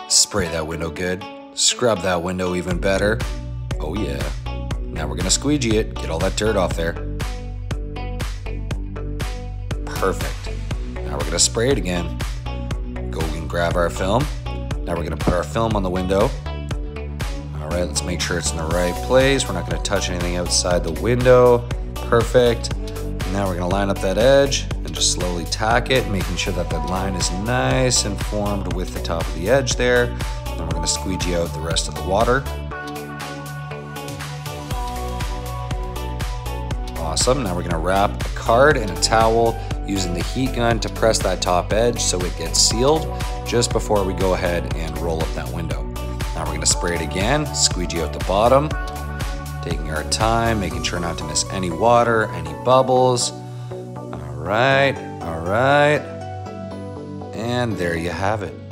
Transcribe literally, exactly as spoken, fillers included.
Spray that window good. Scrub that window even better. Oh yeah. Now we're gonna squeegee it, get all that dirt off there. Perfect. Now we're gonna spray it again. Go and grab our film. Now we're gonna put our film on the window. All right, let's make sure it's in the right place. We're not gonna touch anything outside the window. Perfect. Now we're gonna line up that edge and just slowly tack it, making sure that the line is nice and formed with the top of the edge there. Then we're gonna squeegee out the rest of the water. Awesome, now we're gonna wrap a card and a towel using the heat gun to press that top edge so it gets sealed just before we go ahead and roll up that window. Now we're gonna spray it again, squeegee out the bottom, taking our time, making sure not to miss any water, any bubbles. All right, all right. And there you have it.